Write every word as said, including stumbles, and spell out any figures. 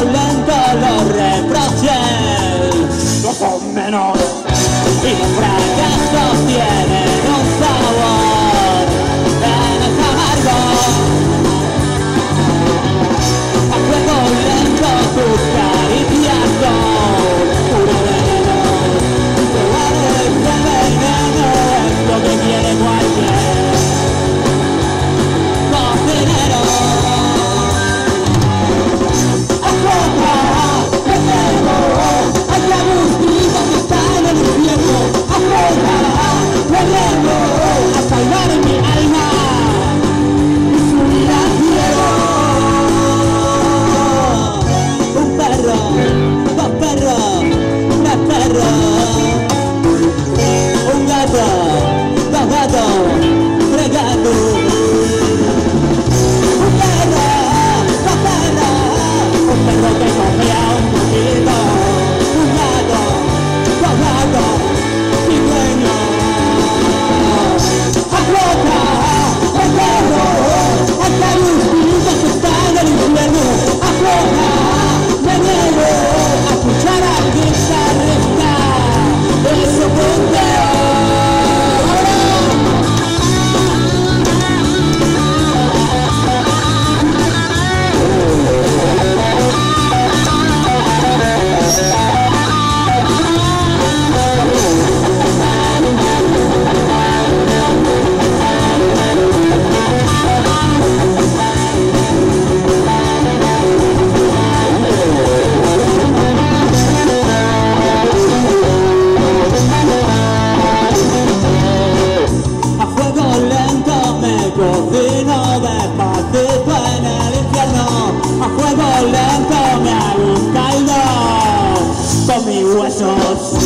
lento los reproches no son menos y los fracasos tienen un sabor menos amargo. A fuego lento tus caricias son puro veneno. Probar este veneno es lo que quiere cualquier cocinero. Afloja, veneno, hay agustitos que están en el infierno. Afloja, veneno, a salvar mi alma y subir al cielo. Un perro, dos perros, tres perros, un gato, dos gatos, tres gatos. Un perro, dos perros, un perro que cogía un poquito, un gato, dos gatos, sin dueño. Afloja, el perro, hay agustitos que están en el infierno. Afloja, me niego a escuchar al guitarrista de su punteo. A fuego lento me cocino despacito en el infierno. A fuego lento me hago un caldo con mis huesos.